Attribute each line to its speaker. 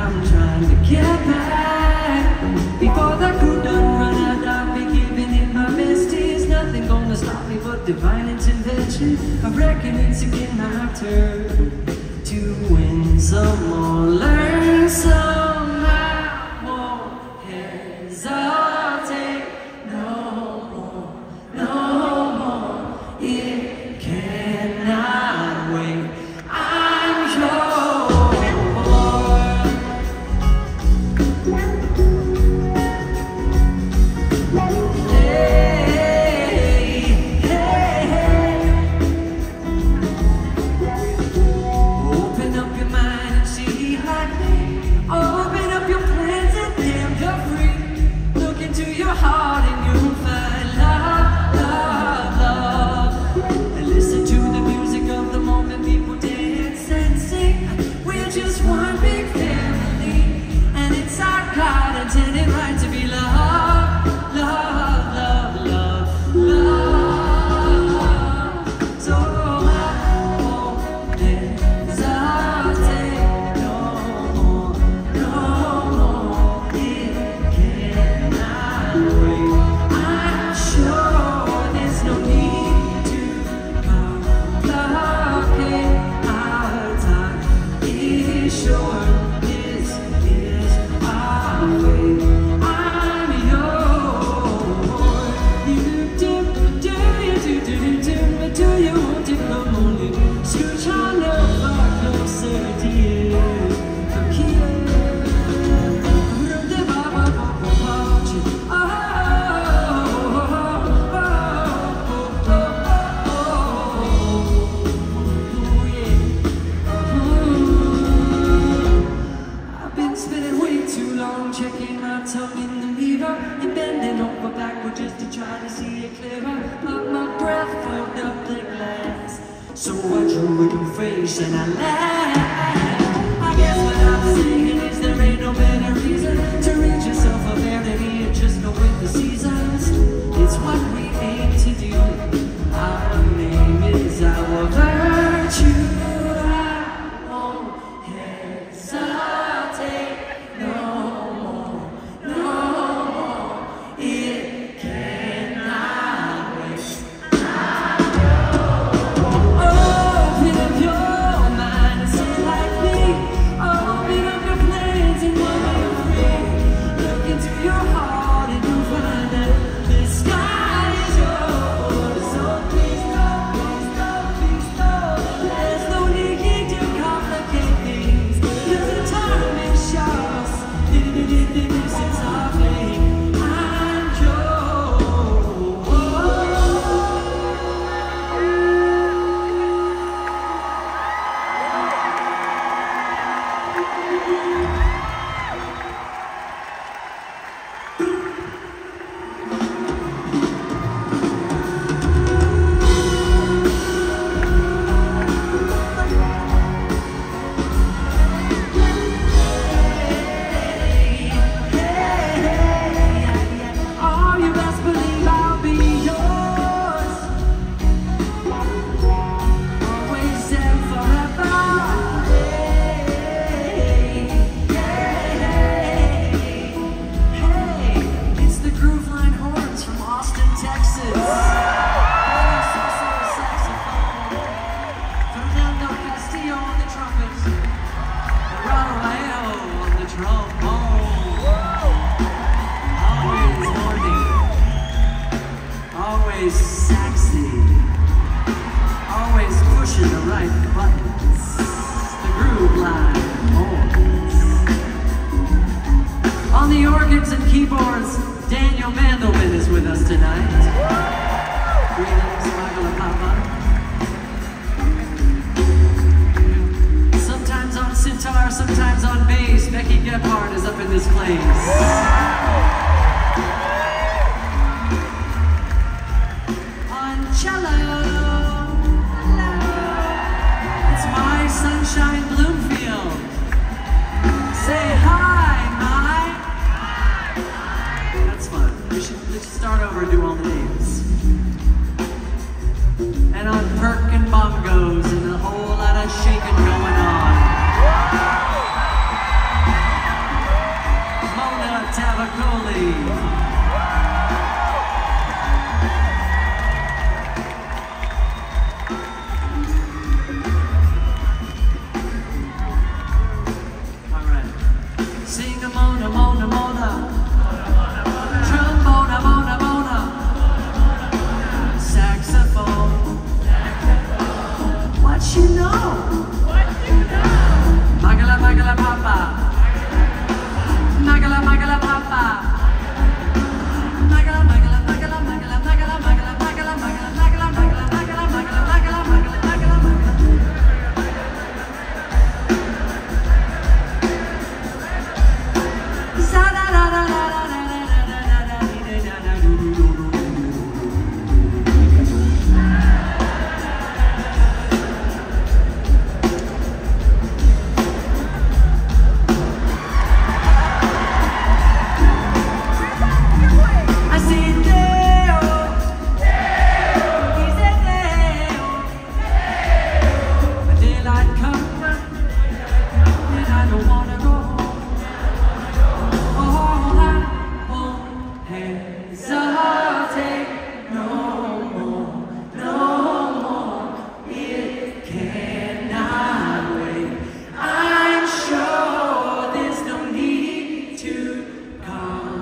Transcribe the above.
Speaker 1: I'm trying to get back. Before the crew done run out, I'll be giving it my best. There's nothing gonna stop me but divine intervention. I reckon it's again my turn to win some or learn some. I won't hesitate no more, no more. It cannot wait. I'm yours. And I laugh. I guess what I'm saying is there ain't no better reason to rid yourself of vanity and just go with the seasons. It's what we aim to do. Our name is our virtue. I won't hesitate no more, no more. It cannot wait. Sometimes on bass, Becky Gephardt is up in this place. On cello, it's my Sunshine Bloomfield. Say hi, my. That's fun. We should start over and do all the names. And on perk and bongos and a whole lot of shaking going on. Sing a mona, mona, mona. Trombona, mona, mona. Saxophone. What you know? Magala, magala, papa. Magala, magala, papa. Magala, magala, magala, magala, magala, magala, magala, magala, magala, magala, magala, magala, magala, magala, magala, magala. Call